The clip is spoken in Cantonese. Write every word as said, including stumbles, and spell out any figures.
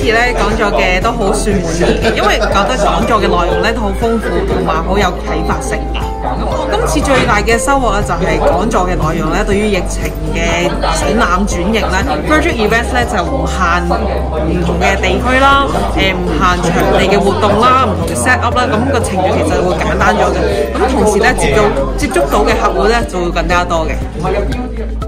次咧講咗嘅都好算滿意嘅，因為覺得講咗嘅內容咧都好豐富同埋好有啟發性嘅。咁我今次最大嘅收穫咧就係講座嘅內容咧，對於疫情嘅展覽轉型咧 ，Virtual Events 咧就唔限唔同嘅地區啦，誒唔限場地嘅活動啦，唔同嘅 set up 啦，咁個程序其實會簡單咗嘅。咁同時咧接到接觸到嘅客戶咧就會更加多嘅。